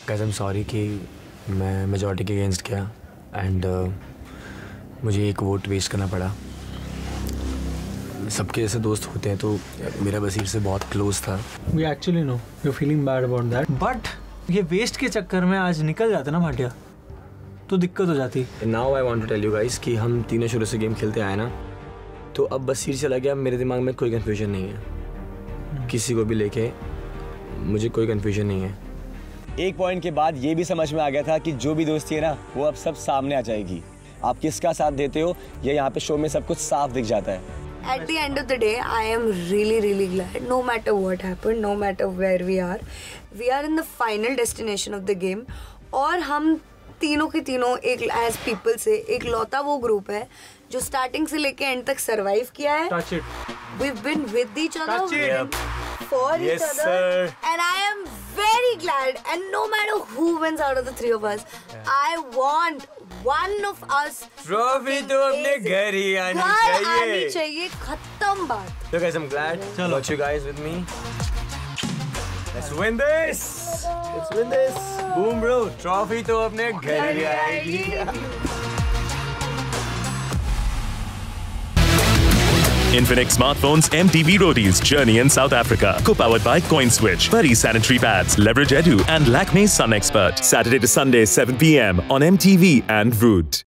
Guys I am sorry कि मैं majority के अगेंस्ट किया एंड मुझे एक वोट वेस्ट करना पड़ा। सबके जैसे दोस्त होते हैं तो मेरा बसीर से बहुत क्लोज था। We actually know you're feeling bad about that. But ये वेस्ट के चक्कर में आज निकल जाता ना भाटिया तो दिक्कत हो जाती। Now I want to tell you guys कि हम तीनों शुरू से गेम खेलते आए ना, तो अब बसीर चला गया, मेरे दिमाग में कोई कंफ्यूजन नहीं है। किसी को भी लेके मुझे कोई कंफ्यूजन नहीं है। एक पॉइंट के बाद ये भी समझ में आ गया था कि जो भी दोस्ती है ना वो अब सब सामने आ जाएगी। आप किसका साथ देते हो ये यहाँ पे शो में सब कुछ साफ दिख जाता है। At the end of the day, I am really glad. No matter what happened, no matter where we are in the final destination of the game. और हम तीनों के तीनों एक as people से एक लौता वो ग्रुप है जो स्टार्टिंग से लेके एंड तक सरवाइव किया है। Touch it. We've been with each other. Touch it. For Yes, each other. sir. And I am very glad. And no matter who wins out of the three of us, I want one of us. Trophy तो अपने घर ही आनी चाहिए। चाहिए। खत्म बात। So guys, I'm glad. Got you guys with me. Let's win this. Let's win this. Boom bro. Trophy तो अपने घर ही आएगी। Infinix Smartphones MTV Roadies Journey in South Africa. Co-powered by CoinSwitch, Buddy Sanitary Pads, Leverage Edu and Lakme Sun Expert. Saturday to Sunday 7 p.m. on MTV and Root.